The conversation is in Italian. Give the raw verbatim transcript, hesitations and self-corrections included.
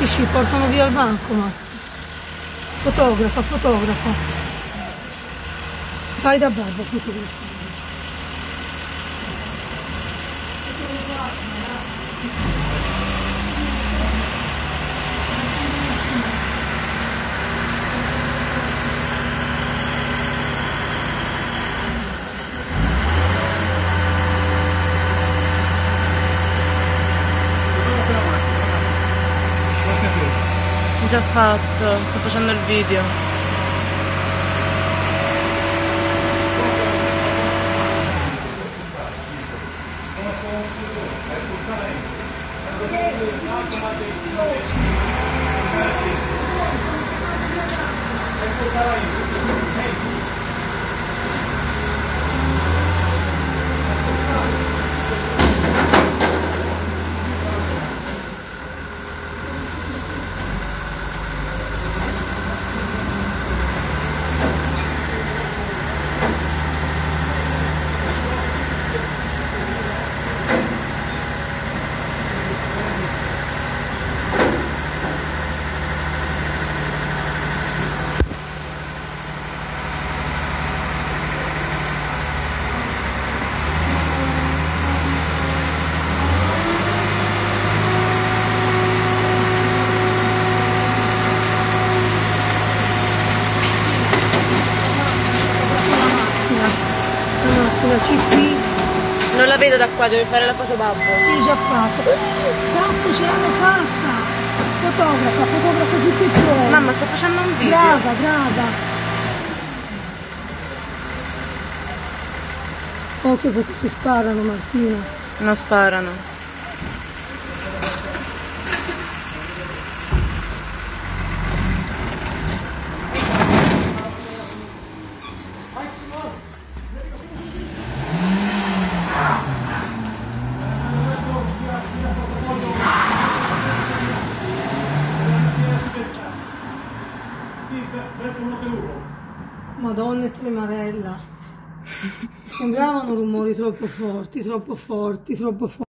Sì, sì, portano via il bancomat. Fotografa, fotografa. Vai da babbo, fotografa. Già fatto, sto facendo il video. Non la vedo da qua, devi fare la foto babbo. Sì, già fatto. Cazzo, ce l'hanno fatta! Fotografa, fotografa tutti i tuoi. Mamma, sto facendo un video. Brava, brava. Occhio perché si sparano, Martina. Non sparano. Madonna, è tremarella. Sembravano rumori troppo forti, troppo forti, troppo forti.